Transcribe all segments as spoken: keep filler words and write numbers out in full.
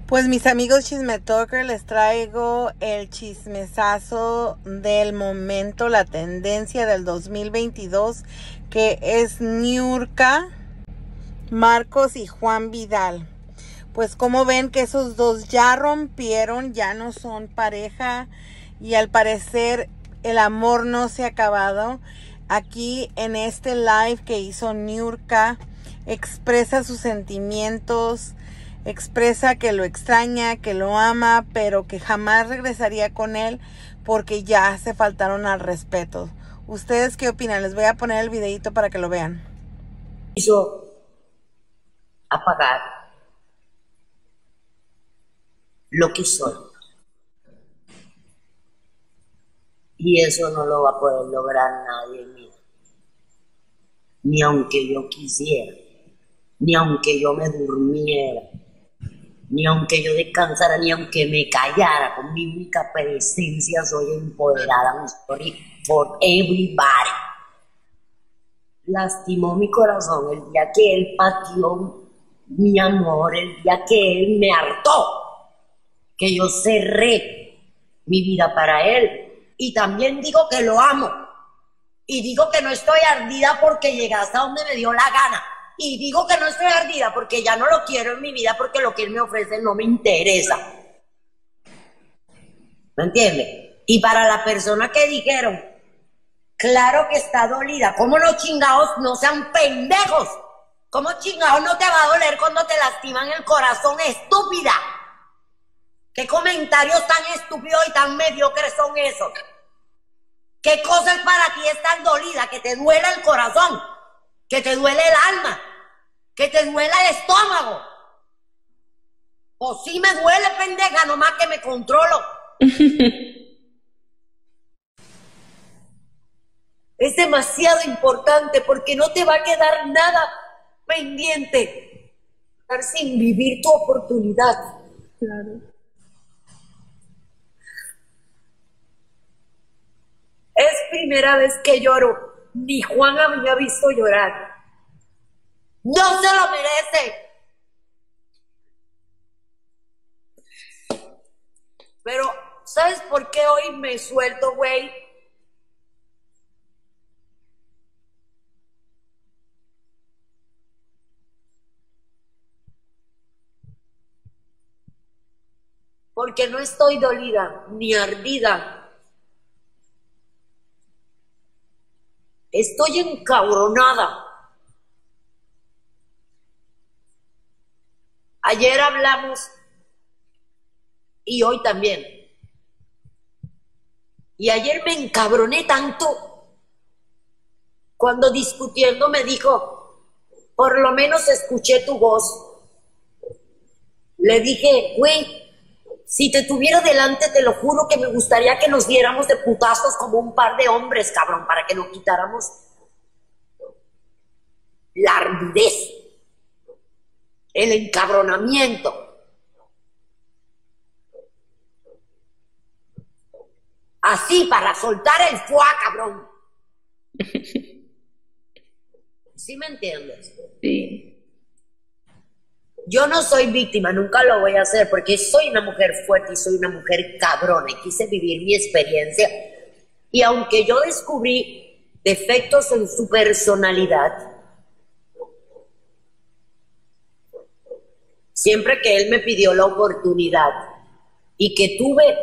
Pues mis amigos chismetalker, les traigo el chismesazo del momento, la tendencia del dos mil veintidós, que es Niurka, Marcos y Juan Vidal. Pues como ven que esos dos ya rompieron, ya no son pareja y al parecer el amor no se ha acabado. Aquí en este live que hizo Niurka, expresa sus sentimientos, expresa que lo extraña, que lo ama, pero que jamás regresaría con él porque ya se faltaron al respeto. ¿Ustedes qué opinan? Les voy a poner el videito para que lo vean. Quiso apagar lo que soy. Y eso no lo va a poder lograr nadie, ni, ni aunque yo quisiera, ni aunque yo me durmiera, ni aunque yo descansara, ni aunque me callara. Con mi única presencia soy empoderada. I'm sorry for everybody. Lastimó mi corazón el día que él pateó mi amor, el día que él me hartó, que yo cerré mi vida para él. Y también digo que lo amo. Y digo que no estoy ardida porque llegué hasta donde me dio la gana. Y digo que no estoy ardida porque ya no lo quiero en mi vida, porque lo que él me ofrece no me interesa. ¿Me entiendes? Y para la persona que dijeron, claro que está dolida. ¿Cómo los chingados no sean pendejos? ¿Cómo chingados no te va a doler cuando te lastiman el corazón, estúpida? ¿Qué comentarios tan estúpidos y tan mediocres son esos? ¿Qué cosas para ti es tan dolida? Que te duela el corazón, que te duele el alma, que te duela el estómago. O sí me duele, pendeja, nomás que me controlo. Es demasiado importante porque no te va a quedar nada pendiente. Estar sin vivir tu oportunidad. Claro. Es primera vez que lloro. Ni Juan me había visto llorar. ¡No se lo merece! Pero, ¿sabes por qué hoy me suelto, güey? Porque no estoy dolida ni ardida. Estoy encabronada. Ayer hablamos y hoy también. Y ayer me encabroné tanto cuando discutiendo me dijo, por lo menos escuché tu voz. Le dije, güey, si te tuviera delante, te lo juro que me gustaría que nos diéramos de putazos como un par de hombres, cabrón, para que nos quitáramos la ardidez, el encabronamiento. Así, para soltar el fuá, cabrón. ¿Sí me entiendes? Sí. Yo no soy víctima, nunca lo voy a hacer, porque soy una mujer fuerte y soy una mujer cabrona y quise vivir mi experiencia. Y aunque yo descubrí defectos en su personalidad, siempre que él me pidió la oportunidad y que tuve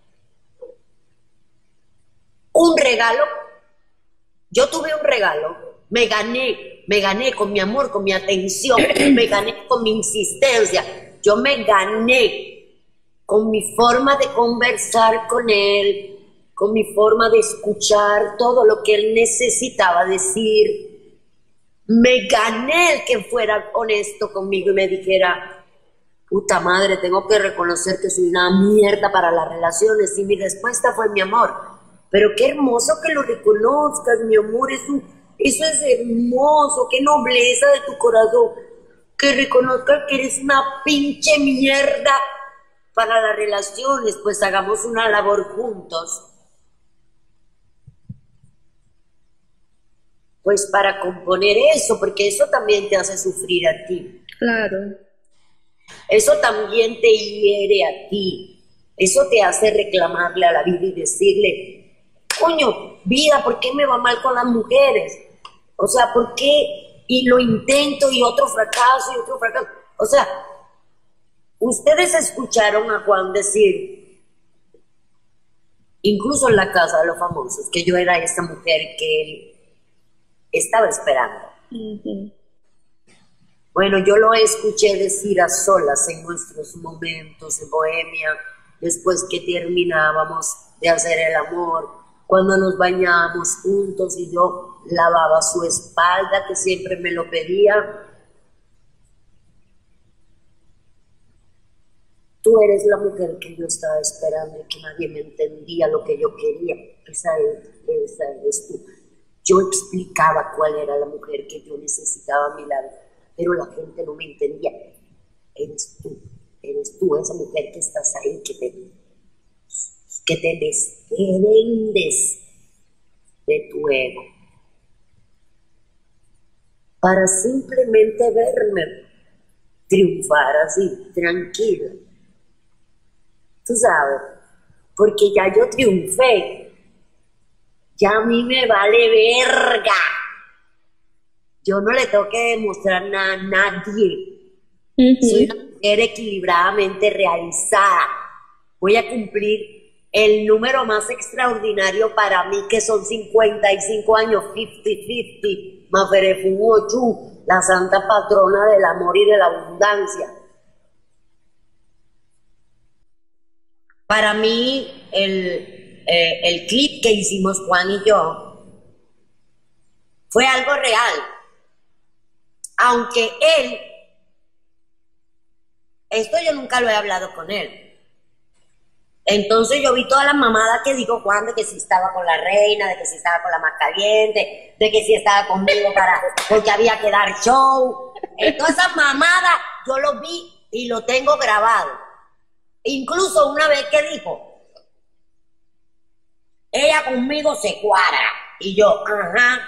un regalo, yo tuve un regalo, me gané. Me gané con mi amor, con mi atención, me gané con mi insistencia, yo me gané con mi forma de conversar con él, con mi forma de escuchar todo lo que él necesitaba decir. Me gané el que fuera honesto conmigo y me dijera, puta madre, tengo que reconocer que soy una mierda para las relaciones. Y mi respuesta fue, mi amor, pero qué hermoso que lo reconozcas, mi amor, es un... Eso es hermoso, qué nobleza de tu corazón, que reconozcas que eres una pinche mierda para las relaciones, pues hagamos una labor juntos. Pues para componer eso, porque eso también te hace sufrir a ti. Claro. eso también te hiere a ti. Eso te hace reclamarle a la vida y decirle, coño, vida, ¿por qué me va mal con las mujeres? O sea, ¿por qué? Y lo intento y otro fracaso y otro fracaso. O sea, ustedes escucharon a Juan decir, incluso en la casa de los famosos, que yo era esa mujer que él estaba esperando. Uh-huh. Bueno, yo lo escuché decir a solas en nuestros momentos de bohemia, después que terminábamos de hacer el amor, cuando nos bañábamos juntos y yo lavaba su espalda, que siempre me lo pedía. Tú eres la mujer que yo estaba esperando y que nadie me entendía lo que yo quería. Esa es, esa eres tú. Yo explicaba cuál era la mujer que yo necesitaba a mi lado, pero la gente no me entendía. Eres tú, eres tú, esa mujer que estás ahí, que te, que te desprendes de tu ego, para simplemente verme triunfar así, tranquila. Tú sabes, porque ya yo triunfé, ya a mí me vale verga. Yo no le tengo que demostrar nada a nadie. Uh-huh. Soy una mujer equilibradamente realizada. Voy a cumplir el número más extraordinario para mí, que son cincuenta y cinco años, cincuenta cincuenta. Maferefun Ochu, la santa patrona del amor y de la abundancia. Para mí, el, eh, el clip que hicimos Juan y yo fue algo real. Aunque él, esto yo nunca lo he hablado con él. Entonces yo vi todas las mamadas que dijo Juan, de que si estaba con la reina, de que si estaba con la más caliente, de que si estaba conmigo para, porque había que dar show. Todas esas mamadas yo lo vi y lo tengo grabado. Incluso una vez que dijo, ella conmigo se cuadra. Y yo, ajá.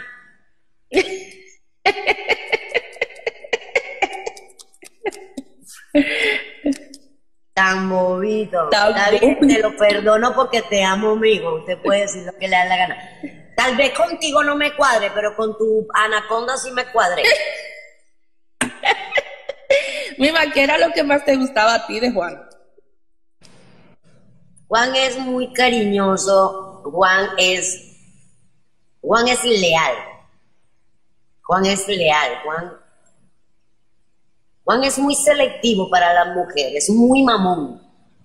Tan bobito. Está bien, te lo perdono porque te amo, amigo. Usted puede decir lo que le da la gana. Tal vez contigo no me cuadre, pero con tu anaconda sí me cuadré. Mima, ¿qué era lo que más te gustaba a ti de Juan? Juan es muy cariñoso. Juan es... Juan es leal. Juan es leal. Juan... Juan es muy selectivo para las mujeres, muy mamón.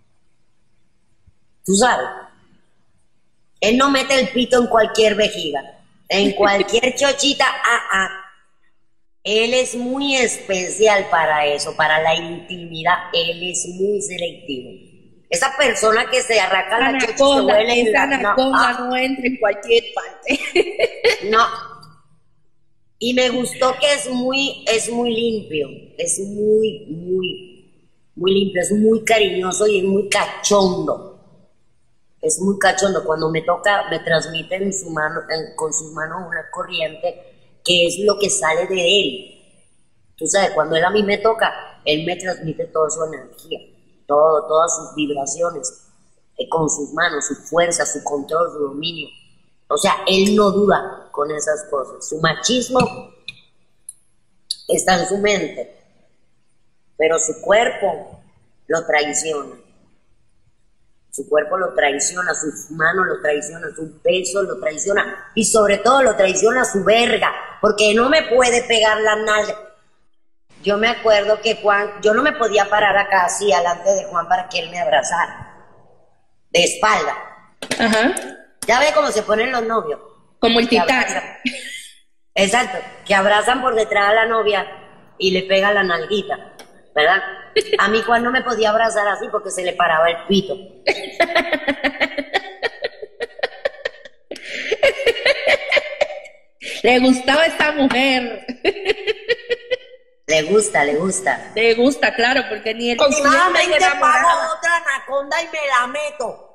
Tú sabes. Él no mete el pito en cualquier vejiga, en cualquier chochita, ah, ah. Él es muy especial para eso, para la intimidad. Él es muy selectivo. Esa persona que se arranca la chocha y se huele en la... Esa anaconda no, ah, no entra en cualquier parte. No. Y me gustó que es muy, es muy limpio, es muy, muy, muy limpio, es muy cariñoso y es muy cachondo. Es muy cachondo. Cuando me toca, me transmite en su mano, en, con sus manos una corriente que es lo que sale de él. Tú sabes, cuando él a mí me toca, él me transmite toda su energía, todo, todas sus vibraciones, eh, con sus manos, su fuerza, su control, su dominio. O sea, él no duda con esas cosas. Su machismo está en su mente, pero su cuerpo lo traiciona. Su cuerpo lo traiciona, sus manos lo traicionan, sus besos lo traiciona y sobre todo lo traiciona su verga, porque no me puede pegar la nalga. Yo me acuerdo que Juan, yo no me podía parar acá así delante de Juan para que él me abrazara, de espalda. Ajá. Ya ve cómo se ponen los novios. Como el titán. Exacto, que abrazan por detrás a la novia y le pegan la nalguita, ¿verdad? A mí Juan no me podía abrazar así porque se le paraba el pito. Le gustaba esta mujer. Le gusta, le gusta. Le gusta, claro, porque ni el... Últimamente pago otra anaconda y me la meto.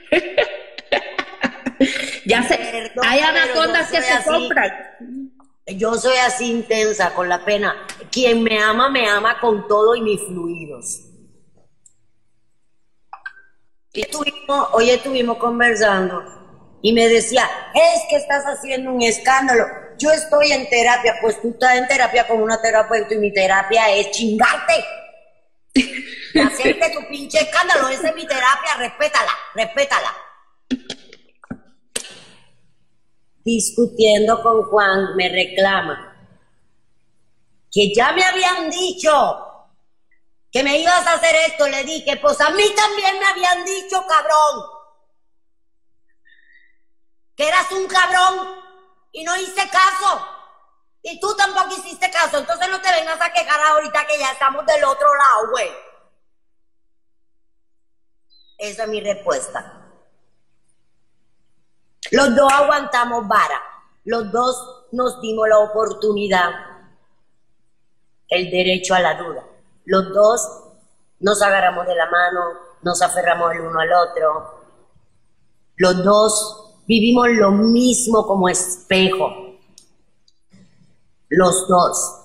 Ya sé, hay anacondas que se compran. Yo soy así intensa con la pena. Quien me ama, me ama con todo y mis fluidos. Y estuvimos, hoy estuvimos conversando y me decía, es que estás haciendo un escándalo. Yo estoy en terapia. Pues tú estás en terapia con una terapeuta y mi terapia es chingarte. Hacerte tu pinche escándalo. Esa es mi terapia, respétala, respétala. Discutiendo con Juan, me reclama que ya me habían dicho que me ibas a hacer esto. Le dije, pues a mí también me habían dicho, cabrón, que eras un cabrón y no hice caso. Y tú tampoco hiciste caso. Entonces no te vengas a quejar ahorita que ya estamos del otro lado, güey. Esa es mi respuesta. Los dos aguantamos vara, los dos nos dimos la oportunidad, el derecho a la duda. Los dos nos agarramos de la mano, nos aferramos el uno al otro. Los dos vivimos lo mismo como espejo. Los dos.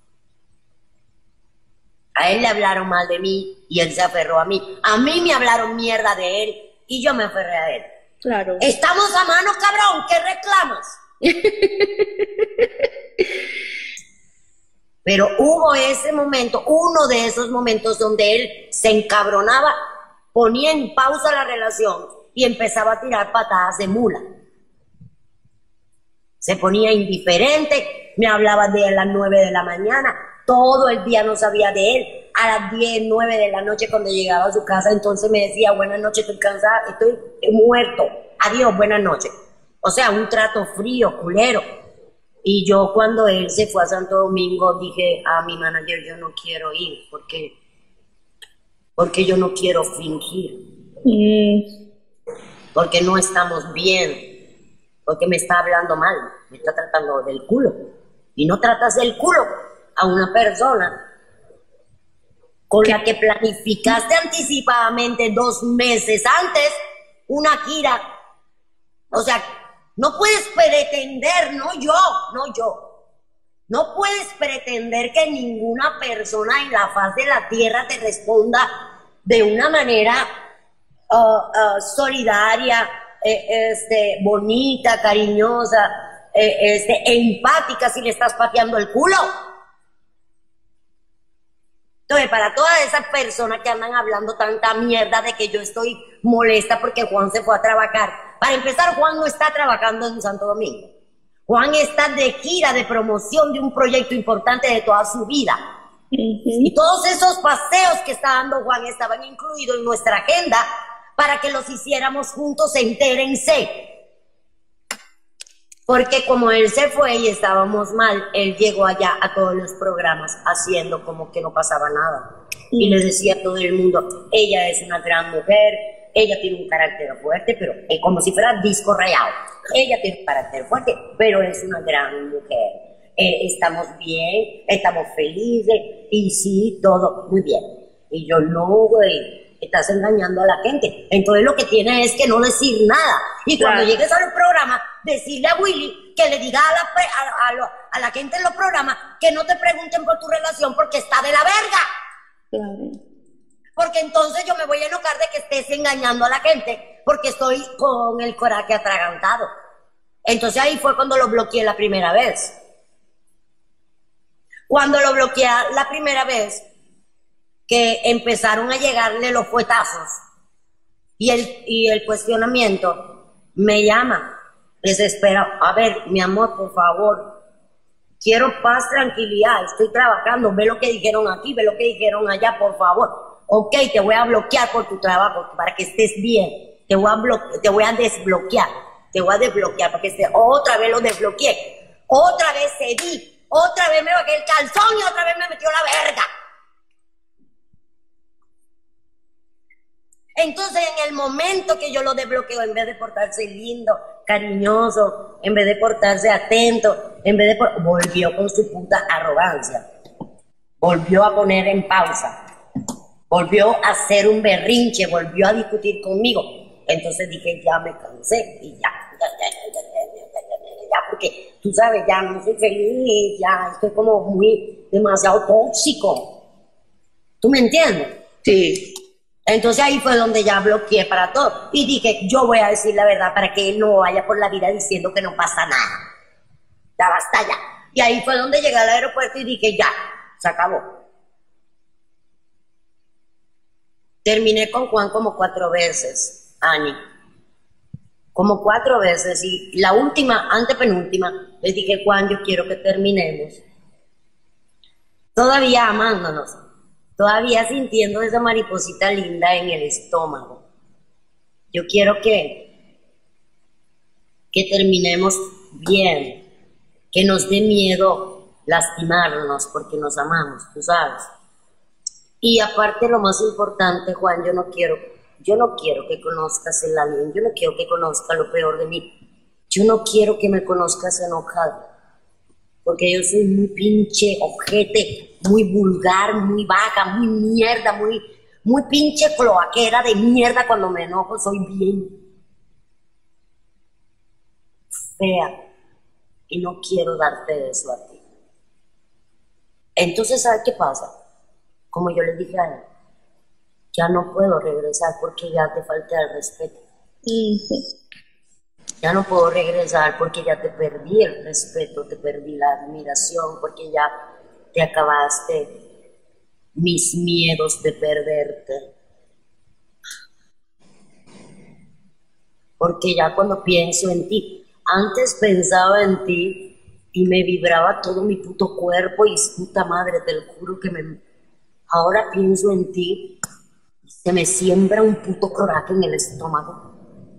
A él le hablaron mal de mí y él se aferró a mí. A mí me hablaron mierda de él y yo me aferré a él. Claro. Estamos a mano, cabrón, ¿qué reclamas? Pero hubo ese momento, uno de esos momentos donde él se encabronaba, ponía en pausa la relación y empezaba a tirar patadas de mula. Se ponía indiferente, me hablaba de él a las nueve de la mañana, todo el día no sabía de él. A las diez, nueve de la noche cuando llegaba a su casa, entonces me decía, buenas noches, estoy cansada, estoy muerto, adiós, buenas noches. O sea, un trato frío, culero. Y yo cuando él se fue a Santo Domingo dije a mi manager, yo no quiero ir, porque, porque yo no quiero fingir. Mm. Porque no estamos bien, porque me está hablando mal, me está tratando del culo. Y no tratas del culo a una persona con la que planificaste anticipadamente dos meses antes una gira. O sea, no puedes pretender, no yo, no yo, no puedes pretender que ninguna persona en la faz de la tierra te responda de una manera uh, uh, solidaria, eh, este, bonita, cariñosa, eh, este, empática si le estás pateando el culo. Entonces, para todas esas personas que andan hablando tanta mierda de que yo estoy molesta porque Juan se fue a trabajar. Para empezar, Juan no está trabajando en Santo Domingo. Juan está de gira de promoción de un proyecto importante de toda su vida. Uh-huh. Y todos esos paseos que está dando Juan estaban incluidos en nuestra agenda para que los hiciéramos juntos, entérense. Porque como él se fue y estábamos mal, él llegó allá a todos los programas haciendo como que no pasaba nada. Y le decía a todo el mundo, ella es una gran mujer, ella tiene un carácter fuerte, pero eh, como si fuera disco rayado. Ella tiene un carácter fuerte, pero es una gran mujer. Eh, estamos bien, estamos felices, y sí, todo muy bien. Y yo, no, güey, estás engañando a la gente. Entonces lo que tiene es que no decir nada. Y cuando claro. llegues al programa, decirle a Willy que le diga a la, a, a, lo, a la gente en los programas que no te pregunten por tu relación porque está de la verga. Claro. Porque entonces yo me voy a enojar de que estés engañando a la gente porque estoy con el coraje atragantado. Entonces ahí fue cuando lo bloqueé la primera vez. Cuando lo bloqueé la primera vez, que empezaron a llegarle los fuetazos y el, y el cuestionamiento, me llama, desesperado. A ver, mi amor, por favor, quiero paz, tranquilidad, estoy trabajando, ve lo que dijeron aquí, ve lo que dijeron allá, por favor. Ok, te voy a bloquear por tu trabajo para que estés bien, te voy a, bloque te voy a desbloquear, te voy a desbloquear para que estés, otra vez lo desbloqueé, otra vez cedí, otra vez me bajé el calzón y otra vez me metió la verga. Entonces, en el momento que yo lo desbloqueo, en vez de portarse lindo, cariñoso, en vez de portarse atento, en vez de... Por... volvió con su puta arrogancia. Volvió a poner en pausa. Volvió a hacer un berrinche, volvió a discutir conmigo. Entonces dije, ya me cansé y ya, ya, ya, ya, ya, ya, ya, ya, ya, porque tú sabes, ya no soy feliz, ya estoy como muy, demasiado tóxico. ¿Tú me entiendes? Sí. Entonces ahí fue donde ya bloqueé para todo. Y dije, yo voy a decir la verdad para que él no vaya por la vida diciendo que no pasa nada. Ya basta ya. Y ahí fue donde llegué al aeropuerto y dije, ya, se acabó. Terminé con Juan como cuatro veces, Ani. Como cuatro veces. Y la última, antepenúltima, les dije, Juan, yo quiero que terminemos. Todavía amándonos. Todavía sintiendo esa mariposita linda en el estómago. Yo quiero que, que terminemos bien, que nos dé miedo lastimarnos porque nos amamos, tú sabes. Y aparte lo más importante, Juan, yo no quiero, yo no quiero que conozcas el alien, yo no quiero que conozcas lo peor de mí. Yo no quiero que me conozcas enojado, porque yo soy muy pinche ojete, muy vulgar, muy baja, muy mierda, muy, muy pinche cloaquera de mierda. Cuando me enojo soy bien fea y no quiero darte eso a ti. Entonces, ¿sabes qué pasa? Como yo le dije a él, ya no puedo regresar porque ya te falté al respeto. Ya no puedo regresar porque ya te perdí el respeto, te perdí la admiración, porque ya te acabaste mis miedos de perderte. Porque ya cuando pienso en ti, antes pensaba en ti y me vibraba todo mi puto cuerpo y puta madre, te lo juro que me... Ahora pienso en ti y se me siembra un puto coraje en el estómago.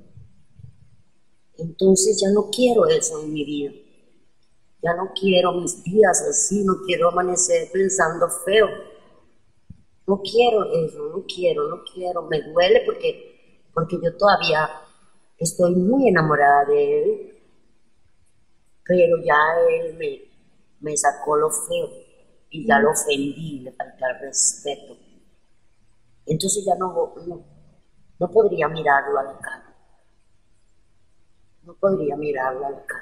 Entonces ya no quiero eso en mi vida. Ya no quiero mis días así, no quiero amanecer pensando feo. No quiero eso, no quiero, no quiero. Me duele porque, porque yo todavía estoy muy enamorada de él. Pero ya él me, me sacó lo feo y ya lo ofendí, le falté el respeto. Entonces ya no, no, no podría mirarlo a la cara. No podría mirarlo a la cara.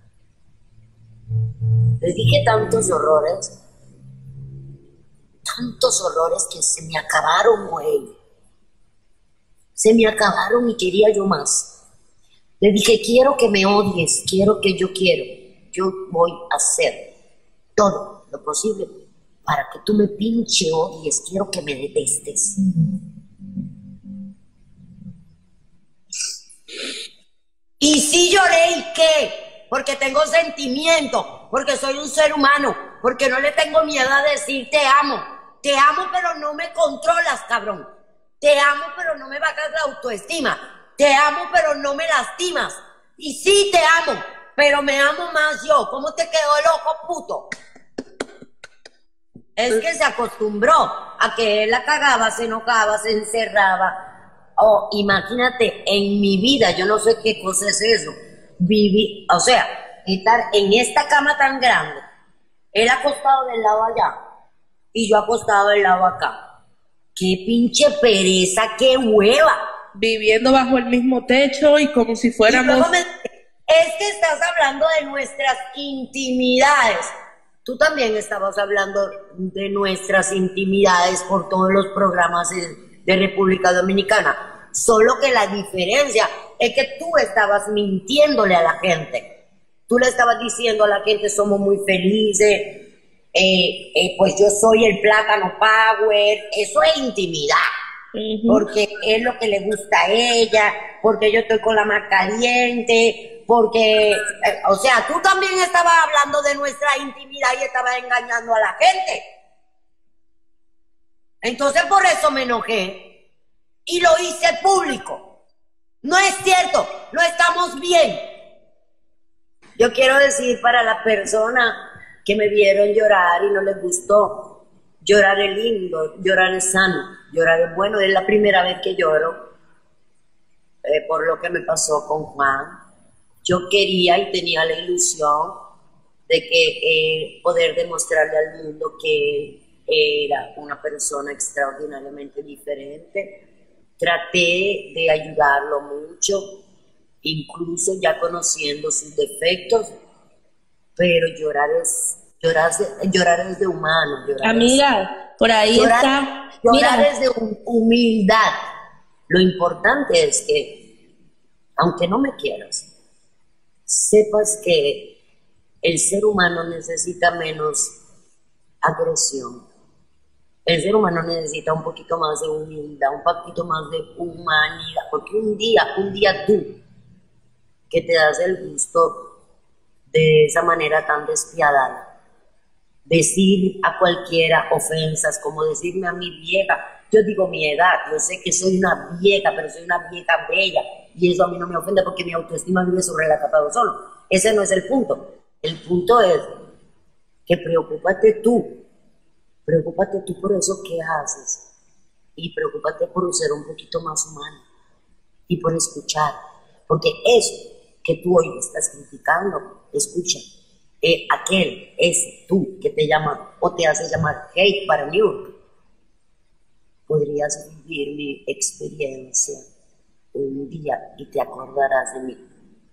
Les dije tantos horrores, tantos horrores que se me acabaron, güey. Se me acabaron y quería yo más. Le dije, quiero que me odies, quiero que yo quiero. Yo voy a hacer todo lo posible para que tú me pinche odies, quiero que me detestes. Y sí lloré, ¿y qué? Porque tengo sentimiento, porque soy un ser humano, porque no le tengo miedo a decir te amo. Te amo, pero no me controlas, cabrón. Te amo, pero no me bajas la autoestima. Te amo, pero no me lastimas. Y sí te amo, pero me amo más yo. ¿Cómo te quedó el ojo, puto? Es que se acostumbró a que él la cagaba, se enojaba, se encerraba. Oh, imagínate, en mi vida, yo no sé qué cosa es eso, viví, o sea, estar en esta cama tan grande, él acostado del lado allá, y yo acostado del lado acá. ¡Qué pinche pereza, qué hueva! Viviendo bajo el mismo techo y como si fuéramos... Me... Es que estás hablando de nuestras intimidades. Tú también estabas hablando de nuestras intimidades por todos los programas de República Dominicana. Solo que la diferencia es que tú estabas mintiéndole a la gente. Tú le estabas diciendo a la gente, somos muy felices, eh, eh, pues yo soy el plátano power. Eso es intimidad. Uh-huh. Porque es lo que le gusta a ella, porque yo estoy con la más caliente, porque, eh, o sea, tú también estabas hablando de nuestra intimidad y estabas engañando a la gente. Entonces por eso me enojé. Y lo hice público. No es cierto, no estamos bien. Yo quiero decir para la persona que me vieron llorar y no les gustó, llorar es lindo, llorar es sano, llorar es bueno. Es la primera vez que lloro eh, por lo que me pasó con Juan. Yo quería y tenía la ilusión de que eh, poder demostrarle al mundo que era una persona extraordinariamente diferente. Traté de ayudarlo mucho, incluso ya conociendo sus defectos, pero llorar es, llorar, es- llorar es de humano, llorar es, Amiga, por ahí llorar, está. llorar Mira, es de hum- humildad. Lo importante es que, aunque no me quieras, sepas que el ser humano necesita menos agresión. El ser humano necesita un poquito más de humildad, un poquito más de humanidad, porque un día, un día tú, que te das el gusto de esa manera tan despiadada, decir a cualquiera ofensas, como decirme a mi vieja, yo digo mi edad, yo sé que soy una vieja, pero soy una vieja bella, y eso a mí no me ofende porque mi autoestima vive sobre el acatado solo. Ese no es el punto. El punto es que preocúpate tú, preocúpate tú por eso que haces, y preocúpate por ser un poquito más humano, y por escuchar, porque eso que tú hoy me estás criticando, escucha, eh, aquel es tú que te llama o te hace llamar hate para New. Podrías vivir mi experiencia un día y te acordarás de mí.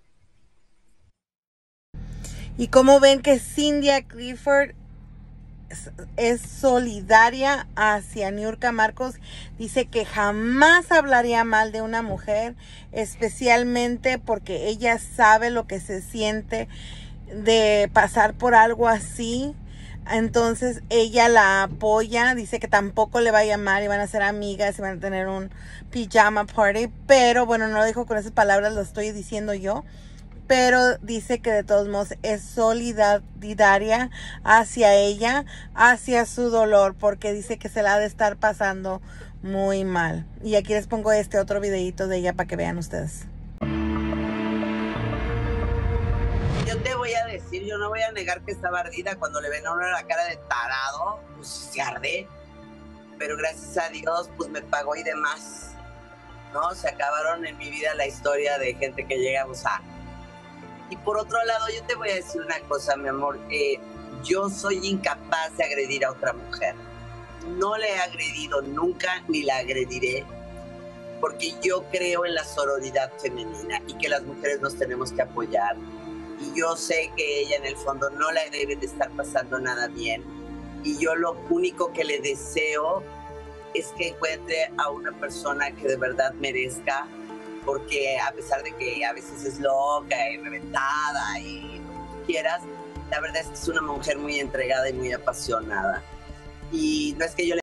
Y como ven que Cynthia Clifford es, es solidaria hacia Niurka Marcos, dice que jamás hablaría mal de una mujer, especialmente porque ella sabe lo que se siente de pasar por algo así. Entonces ella la apoya, dice que tampoco le va a llamar y van a ser amigas y van a tener un pijama party, pero bueno, no lo dijo con esas palabras, lo estoy diciendo yo. Pero dice que de todos modos es solidaria hacia ella, hacia su dolor, porque dice que se la ha de estar pasando muy mal. Y aquí les pongo este otro videito de ella para que vean ustedes. Yo te voy a decir, yo no voy a negar que estaba ardida. Cuando le ven a uno la cara de tarado, pues se arde. Pero gracias a Dios, pues me pagó y demás, ¿no? Se acabaron en mi vida la historia de gente que llega a abusar. Y por otro lado, yo te voy a decir una cosa, mi amor. Eh, yo soy incapaz de agredir a otra mujer. No le he agredido nunca, ni la agrediré, porque yo creo en la sororidad femenina y que las mujeres nos tenemos que apoyar. Y yo sé que ella en el fondo no la debe de estar pasando nada bien. Y yo lo único que le deseo es que encuentre a una persona que de verdad merezca, porque a pesar de que a veces es loca y reventada y lo que tú quieras, la verdad es que es una mujer muy entregada y muy apasionada. Y no es que yo le